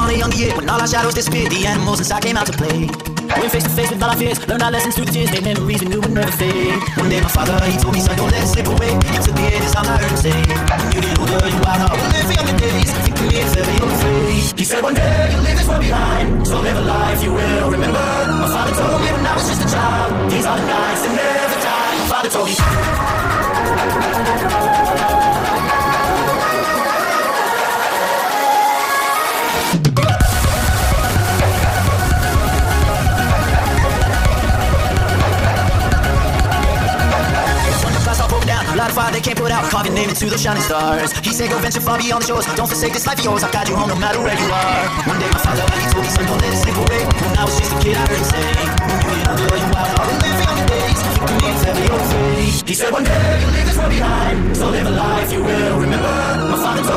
on a young year, when all our shadows disappeared, the animals inside came out to play. Went face to face with all our fears, learned our lessons through the tears, made memories we knew would never fade. One day my father, he told me, son, don't let it slip away. He took me in his arms, I heard him say, when you get older, you wild heart will live for younger days. Think of me if ever you're afraid. He said one day you'll leave this world behind, so live a life you will remember. My father told me when I was just a child, these are the nights that never die. My father told me. Light a fire they can't put out, carve your name into those shining stars. He said go venture far beyond the shores, don't forsake this life of yours, I'll guide you home no matter where you are. One day my father, he told me, son, don't let it slip away. When I was just a kid, I heard him say, when you get older, you wild heart will live for younger days. Think of me if ever you're afraid. He said one day you'll leave this world behind, so live a life you will remember. My father told